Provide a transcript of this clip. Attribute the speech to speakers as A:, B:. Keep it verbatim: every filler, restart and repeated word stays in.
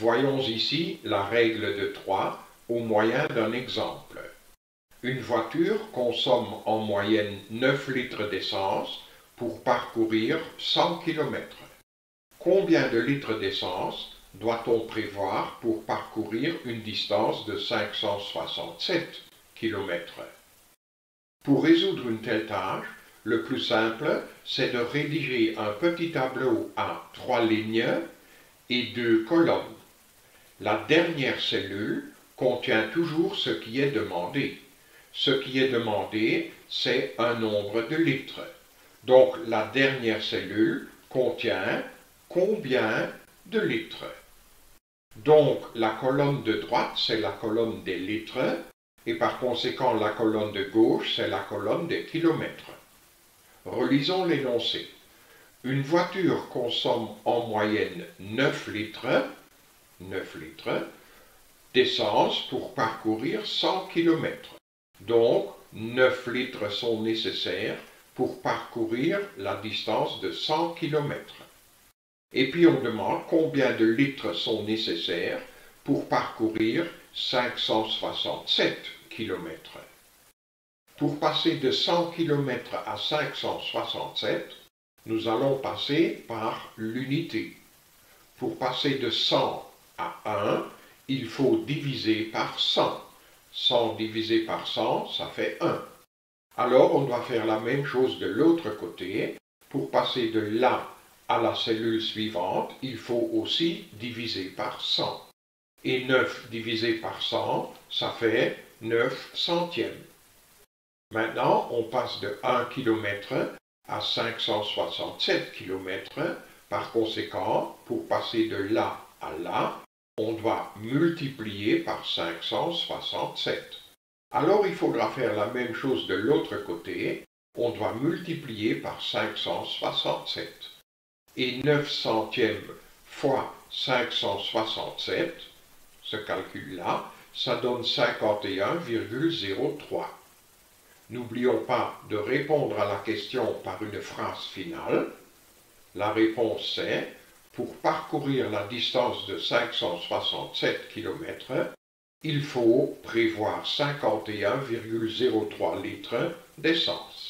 A: Voyons ici la règle de trois au moyen d'un exemple. Une voiture consomme en moyenne neuf litres d'essence pour parcourir cent kilomètres. Combien de litres d'essence doit-on prévoir pour parcourir une distance de cinq cent soixante-sept kilomètres? Pour résoudre une telle tâche, le plus simple, c'est de rédiger un petit tableau à trois lignes et deux colonnes. La dernière cellule contient toujours ce qui est demandé. Ce qui est demandé, c'est un nombre de litres. Donc la dernière cellule contient combien de litres? Donc la colonne de droite, c'est la colonne des litres, et par conséquent la colonne de gauche, c'est la colonne des kilomètres. Relisons l'énoncé. Une voiture consomme en moyenne neuf litres, neuf litres d'essence pour parcourir cent kilomètres. Donc, neuf litres sont nécessaires pour parcourir la distance de cent kilomètres. Et puis on demande combien de litres sont nécessaires pour parcourir cinq cent soixante-sept kilomètres. Pour passer de cent kilomètres à cinq cent soixante-sept, nous allons passer par l'unité. Pour passer de cent à un, il faut diviser par cent. cent divisé par cent, ça fait un. Alors on doit faire la même chose de l'autre côté. Pour passer de là à la cellule suivante, il faut aussi diviser par cent. Et neuf divisé par cent, ça fait neuf centièmes. Maintenant, on passe de un kilomètre à cinq cent soixante-sept kilomètres. Par conséquent, pour passer de là à là, on doit multiplier par cinq cent soixante-sept. Alors il faudra faire la même chose de l'autre côté. On doit multiplier par cinq cent soixante-sept. Et neuf centièmes fois cinq cent soixante-sept, ce calcul-là, ça donne cinquante et un virgule zéro trois. N'oublions pas de répondre à la question par une phrase finale. La réponse c'est: pour parcourir la distance de cinq cent soixante-sept kilomètres, il faut prévoir cinquante et un virgule zéro trois litres d'essence.